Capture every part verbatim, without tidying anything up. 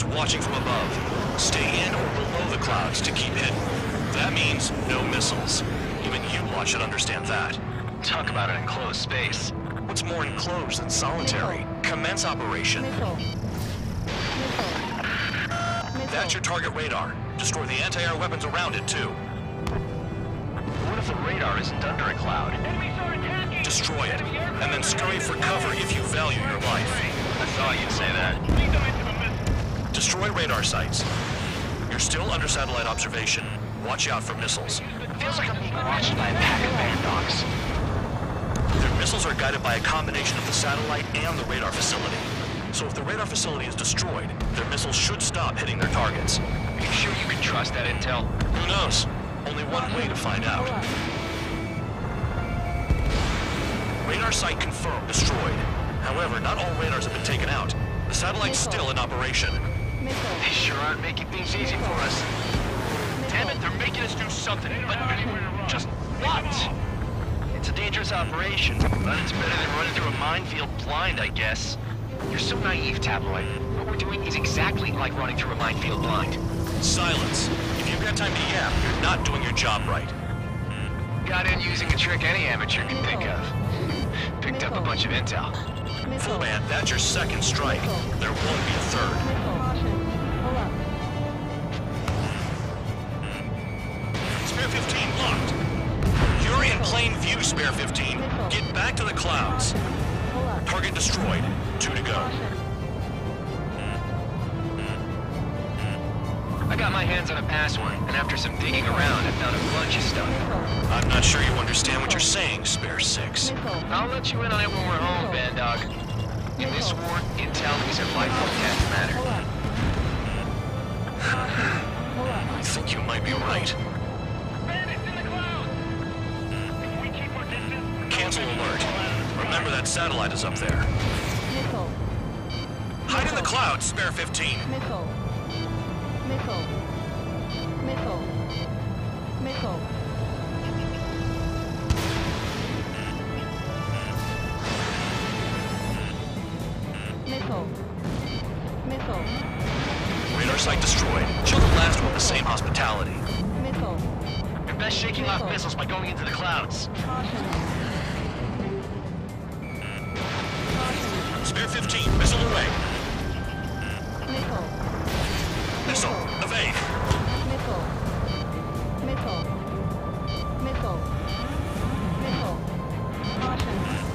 is watching from above. Stay in or below the clouds to keep hidden. That means no missiles. Even you lot should understand that. Talk about an enclosed space. What's more enclosed than solitary? Commence operation. Missile. That's your target radar. Destroy the anti-air weapons around it, too. What if the radar isn't under a cloud? Destroy it, and then scurry for cover if you value your life. I thought you'd say that. Destroy radar sites. You're still under satellite observation. Watch out for missiles. Feels like I'm being watched by a pack of band dogs. Their missiles are guided by a combination of the satellite and the radar facility. So if the radar facility is destroyed, their missiles should stop hitting their targets. Are you sure you can trust that intel? Who knows? Only one way to find out. Radar site confirmed destroyed. However, not all radars have been taken out. The satellite's still in operation. They sure aren't making things easy for us. Damn it, they're making us do something, but just what? It's a dangerous operation, but it's better than running through a minefield blind, I guess. You're so naive, Tabloid. What we're doing is exactly like running through a minefield blind. Silence. If you've got time to yap, you're not doing your job right. Got in using a trick any amateur can think of. Picked up a bunch of intel. Full band, that's your second strike. There won't be a third. Spare fifteen locked. You're in plain view, Spare fifteen. Get back to the clouds. Target destroyed. Two to go. I got my hands on a password, and after some digging around, I found a bunch of stuff. I'm not sure you understand what you're saying, Spare six. I'll let you in on it when we're home, Band Dog. In this war, intel is a life or death matter. I think you might be right. Cancel alert. Remember that satellite is up there. Missile. Hide in the clouds, Spare fifteen. Missile. Missile. Missile. Missile. Missile. Missile. Radar site destroyed. Show the last one the same hospitality. Missile. You're best shaking off missiles by going into the clouds. Caution. Spare fifteen, missile away. Missile. Missile, evade. Missile. Missile. Missile. Missile. Caution.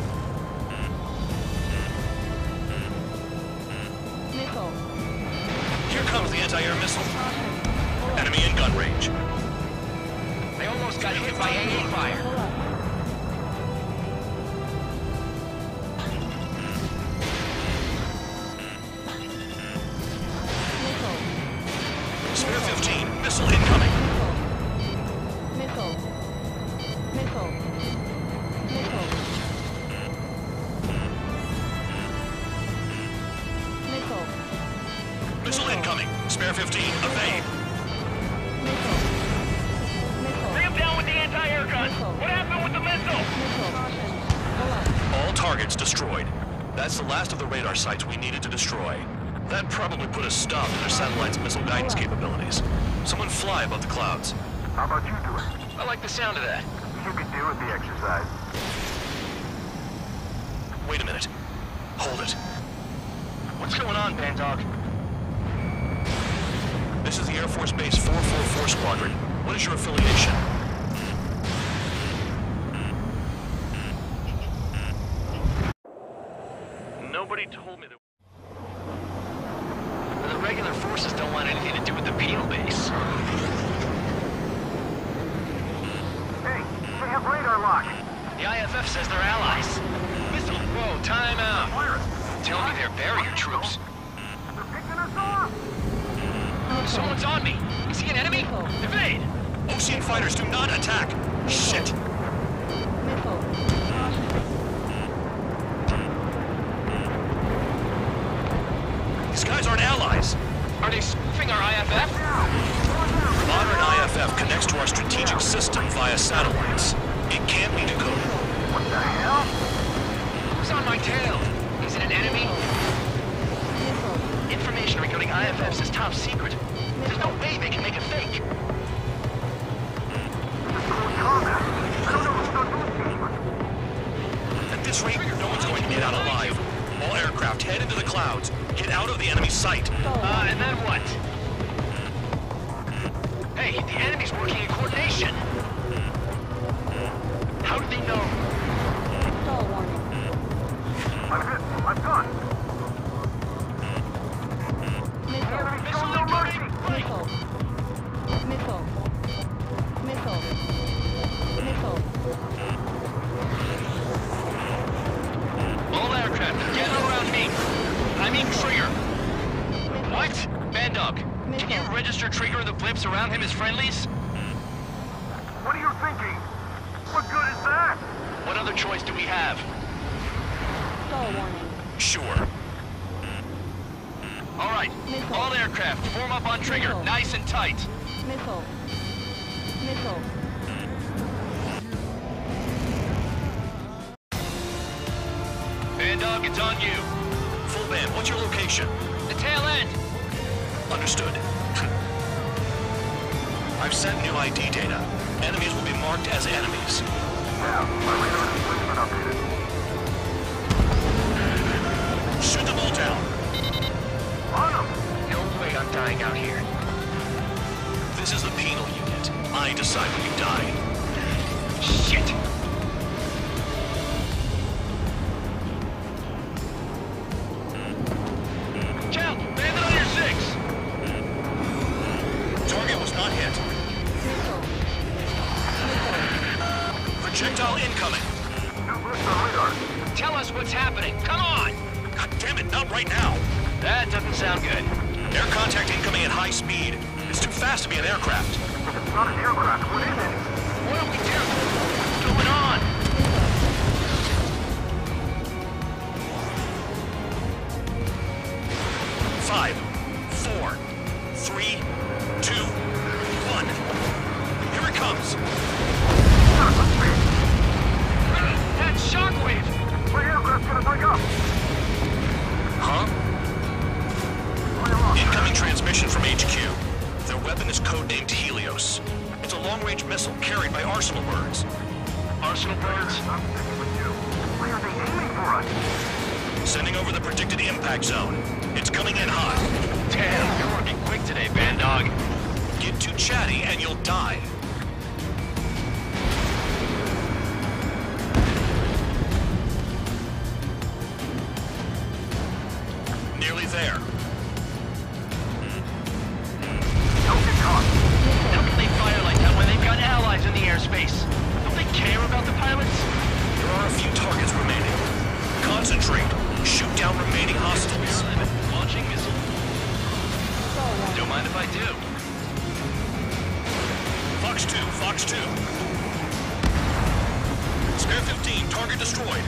Missile. Here comes the anti-air missile. Caution. Enemy in gun range. I almost got hit by A A fire. Pull up. Spare fifteen, missile incoming. Missile. Missile. Missile. Missile. Missile incoming. Spare fifteen, evade. Missile. Missile. Bring him down with the anti-air gun. Missile. What happened with the missile? Missile. Pull up. All targets destroyed. That's the last of the radar sites we needed to destroy. That probably put a stop to their satellite's missile guidance capabilities. Someone fly above the clouds. How about you do it? I like the sound of that. You could do with the exercise. Wait a minute. Hold it. What's going on, Band Dog? This is the Air Force Base four forty-four Squadron. What is your affiliation? Nobody told me that. The regular forces don't want anything to do with the penal base. Hey, they have radar lock. The I F F says they're allies. Missile, whoa, time out. Fire. Tell me they're barrier troops. They're picking us off. Someone's on me. Is he an enemy? Evade! Ocean fighters do not attack! Shit! Missile. These guys aren't allies! Are they spoofing our I F F? Modern I F F connects to our strategic system via satellites. It can't be decoded. What the hell? Who's on my tail? Is it an enemy? Missile. Information regarding I F F F says top secret. There's no way they can make it fake. At this rate, no one's going to get out alive. All aircraft head into the clouds. Get out of the enemy sight. Uh, and then what? Hey, the enemy's working in coordination. How do they know? Stall warning. I'm hit. I'm done. Missile. Show no mercy. Missile. Missile. Missile. Missile. All aircraft, get around me. I mean Trigger. What? Bandog, can you register Trigger and the blips around him as friendlies? What are you thinking? What good is that? What other choice do we have? Stall warning. Sure. All right, Missile. all aircraft, form up on Trigger, Missile. nice and tight. Missile. Missile. Bandog, it's on you. Full band, what's your location? The tail end. Understood. I've sent new I D data. Enemies will be marked as enemies. Yeah, my radar display's been updated. Shoot them all down. On them! No way I'm dying out here. This is the penal unit. I decide when you die. Shit. Count, bandit on your six. Target was not hit. Missile. Projectile incoming. New blips on radar. Tell us what's happening. Come on. God damn it, not right now. That doesn't sound good. Air contact incoming at high speed. It's too fast to be an aircraft. If it's not an aircraft, what is it? What do we do? What's going on? Five, four, three, two, one. Here it comes. That shockwave! My aircraft's gonna break up! Huh? Incoming transmission from H Q. Their weapon is codenamed Helios. It's a long-range missile carried by Arsenal birds. Arsenal birds? I'm sticking with you. Why are they aiming for us? Sending over the predicted impact zone. It's coming in hot. Damn, you're working quick today, Bandog. Get too chatty and you'll die. Nearly there. Don't get caught! How can they fire like that when they've got allies in the airspace? Don't they care about the pilots? There are a few targets remaining. Concentrate. Shoot down remaining hostiles. Launching missile. Stall warning. Don't mind if I do. Fox two, Fox two. Spare fifteen, target destroyed.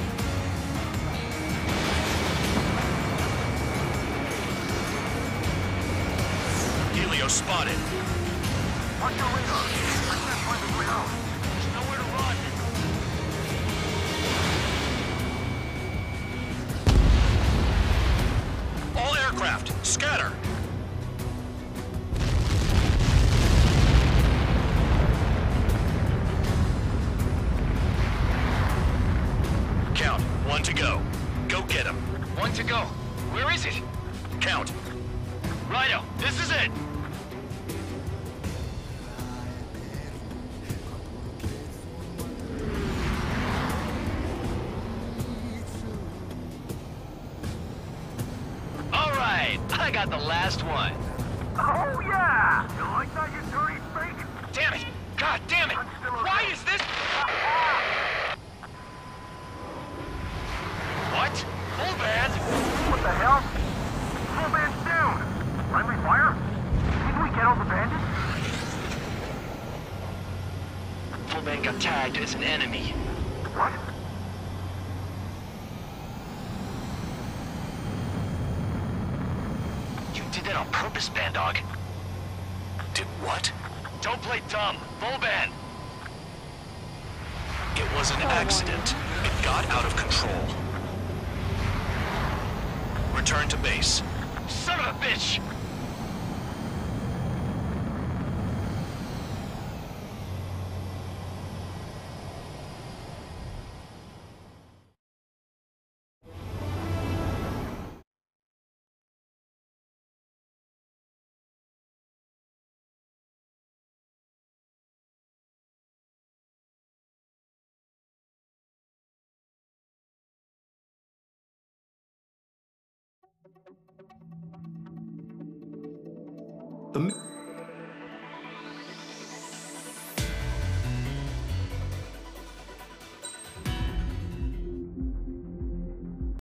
Helios spotted. Watch your radar! I can't find the way out! There's nowhere to run. All aircraft, scatter. Count, one to go. Go get him. One to go. Where is it? Count. Righto, this is it. All right, I got the last one. Oh yeah! You like that, you dirty fake? Damn it! God damn it! I'm still okay. Why is this? What? Full band? What the hell? Full band's down! Friendly fire? Didn't we get all the bandits? Full band got tagged as an enemy. What? You did that on purpose, Bandog. Did what? Don't play dumb. Full band. It was an accident. It got out of control. Return to base. Son of a bitch! The